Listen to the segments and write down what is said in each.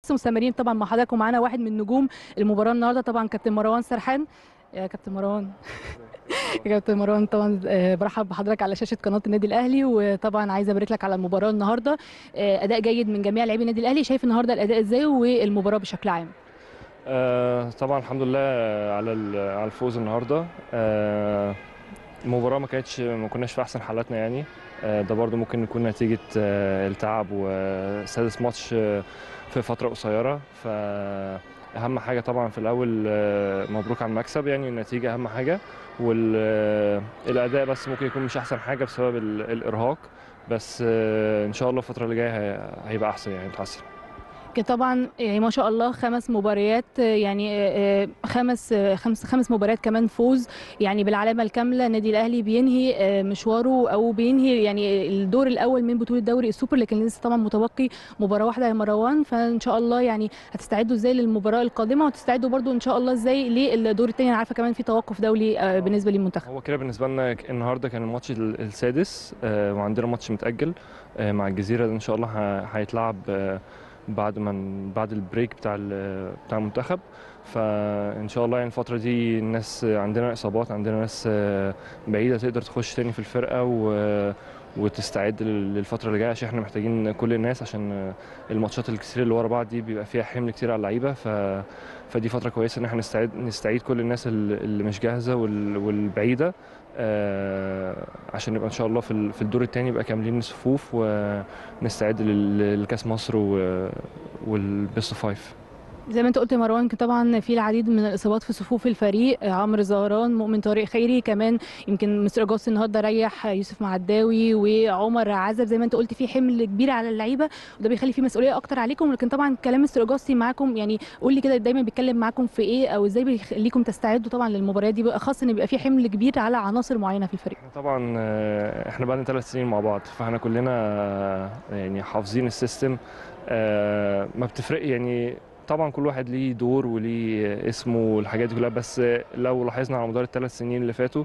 مستمرين طبعا مع حضرتك ومعانا واحد من نجوم المباراه النهارده طبعا كابتن مروان سرحان. يا كابتن مروان يا كابتن مروان طبعا برحب بحضرتك على شاشه قناه النادي الاهلي، وطبعا عايزه ابارك لك على المباراه النهارده. اداء جيد من جميع لاعبي النادي الاهلي، شايف النهارده الاداء ازاي والمباراه بشكل عام؟ طبعا الحمد لله على الفوز النهارده. المباراه ما كناش في احسن حالاتنا يعني. ده برضو ممكن يكون نتيجه التعب وسادس ماتش في فتره قصيره. فاهم حاجه طبعا في الاول مبروك على المكسب، يعني النتيجه اهم حاجه، والاداء بس ممكن يكون مش احسن حاجه بسبب الارهاق. بس ان شاء الله الفتره اللي جايه هيبقى احسن يعني متحسن. طبعا يعني ما شاء الله 5 مباريات، يعني خمس مباريات كمان فوز، يعني بالعلامه الكامله النادي الاهلي بينهي مشواره او بينهي يعني الدور الاول من بطوله دوري السوبر، لكن لسه طبعا متبقي مباراه واحده يا مروان. فان شاء الله يعني هتستعدوا ازاي للمباراه القادمه، وتستعدوا برضو ان شاء الله ازاي للدور الثاني؟ انا عارفه كمان في توقف دولي بالنسبه للمنتخب. هو كده بالنسبه لنا النهارده كان الماتش السادس، وعندنا ماتش متاجل مع الجزيره، ان شاء الله هيتلعب بعد البريك بتاع المنتخب. فان شاء الله يعني الفتره دي الناس عندنا اصابات، عندنا ناس بعيده تقدر تخش تاني في الفرقه وتستعد للفتره اللي جايه، عشان احنا محتاجين كل الناس، عشان الماتشات الكتير اللي ورا بعض دي بيبقى فيها حمل كتير على اللعيبه. فدي فتره كويسه ان احنا نستعيد كل الناس اللي مش جاهزه والبعيده، عشان نبقى ان شاء الله في الدور الثاني يبقى كاملين الصفوف ونستعد لكاس مصر والبيست فايف. زي ما انت قلت يا مروان، طبعا في العديد من الاصابات في صفوف الفريق، عمرو زهران، مؤمن طارق خيري، كمان يمكن مستر جوس النهارده ريح يوسف معداوي وعمر عزب. زي ما انت قلت في حمل كبير على اللعيبه، وده بيخلي في مسؤوليه اكتر عليكم. لكن طبعا كلام مستر جوسي معاكم، يعني قول لي كده دايما بيتكلم معاكم في ايه، او ازاي بيخليكم تستعدوا طبعا للمباريات دي، بقى خاصه ان بيبقى في حمل كبير على عناصر معينه في الفريق؟ طبعا احنا بقى لنا 3 سنين مع بعض، فاحنا كلنا يعني حافظين السيستم. ما بتفرق يعني، طبعا كل واحد ليه دور وليه اسمه والحاجات دي كلها. بس لو لاحظنا على مدار ال3 سنين اللي فاتوا،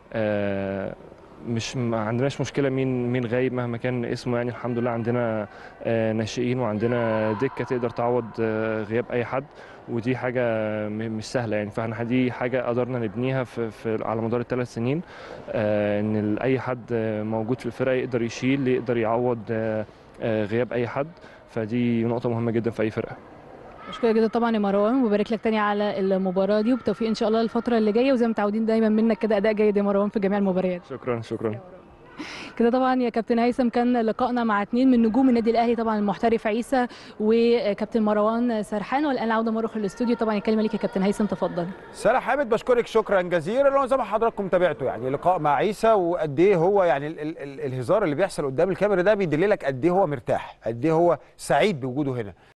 مش ما عندناش مشكله مين غايب مهما كان اسمه. يعني الحمد لله عندنا ناشئين، وعندنا دكه تقدر تعوض غياب اي حد، ودي حاجه مش سهله يعني. فاحنا دي حاجه قدرنا نبنيها على مدار ال3 سنين، ان اي حد موجود في الفرقه يقدر يشيل، يقدر يعوض غياب اي حد. فدي نقطه مهمه جدا في اي فرقه. مشكلة جدا طبعا يا مروان، وبارك لك تاني على المباراة دي، وبالتوفيق ان شاء الله الفترة اللي جاية، وزي ما متعودين دايما منك كده اداء جيد يا مروان في جميع المباريات. شكرا شكرا. كده طبعا يا كابتن هيثم كان لقائنا مع 2 من نجوم النادي الاهلي، طبعا المحترف عيسى وكابتن مروان سرحان. والان العوده مره الاستوديو، طبعا الكلمه ليك يا كابتن هيثم، تفضل. سارة حامد، بشكرك شكرا جزيلا. زي ما حضراتكم تابعتوا يعني لقاء مع عيسى، وقد ايه هو يعني الهزار اللي بيحصل قدام الكاميرا ده بيدل لك قد ايه هو مرتاح، قد ايه هو سعيد بوجوده هنا.